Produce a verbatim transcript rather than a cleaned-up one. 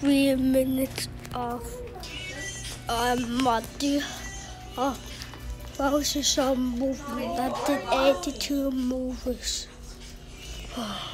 three minutes of um, Monty of Moses on movie. I did eighty-two movies.